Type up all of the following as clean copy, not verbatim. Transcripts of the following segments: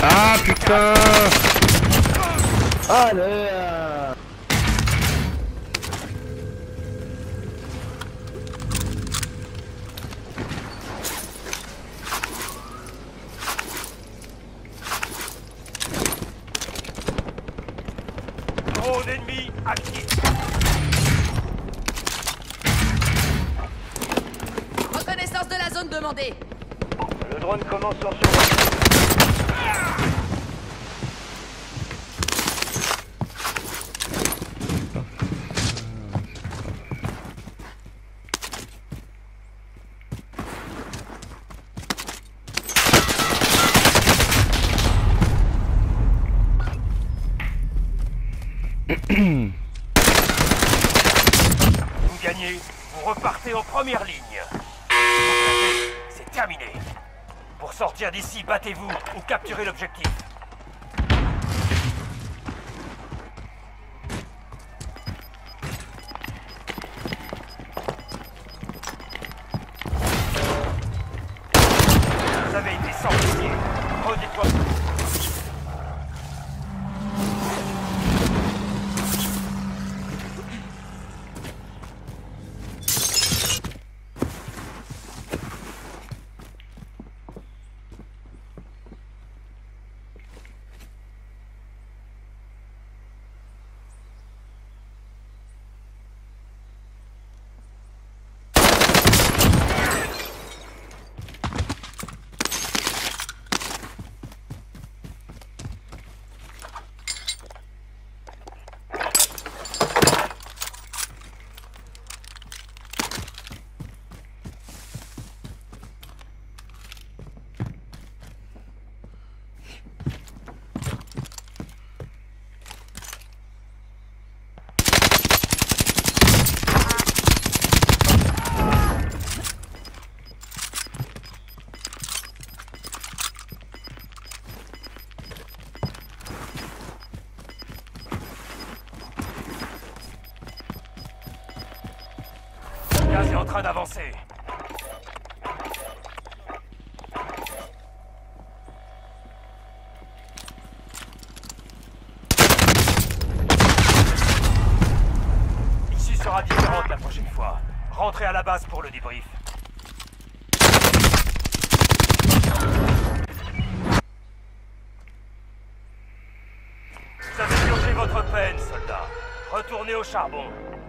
Ah putain! Allez Drone ennemi actif. Reconnaissance de la zone demandée. Le drone commence son survol. Vous gagnez, vous repartez en première ligne. C'est terminé. Pour sortir d'ici, battez-vous ou capturez l'objectif. Vous avez été sanctionné. Redéploie. Le gaz est en train d'avancer. L'issue sera différente la prochaine fois. Rentrez à la base pour le débrief. Vous avez purgé votre peine, soldat. Retournez au charbon.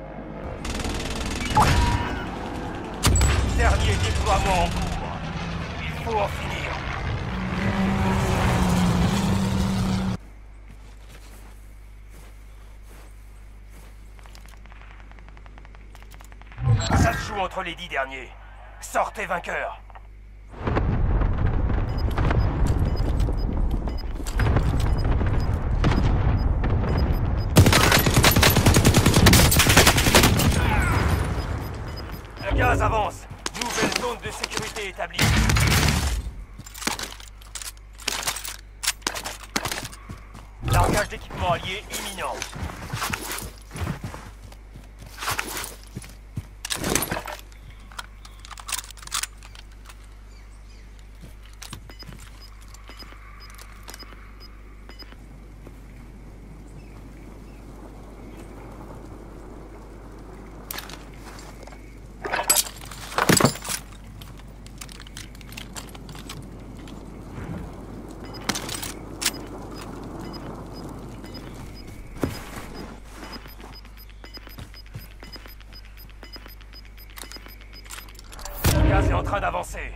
Dernier déploiement en cours. Il faut en finir. Ça se joue entre les 10 derniers. Sortez vainqueurs. Le gaz avance. Nouvelle zone de sécurité établie. Largage d'équipement allié imminent. Le gaz est en train d'avancer.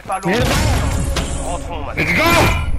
pas longtemps. Rentrons maintenant. Let's go!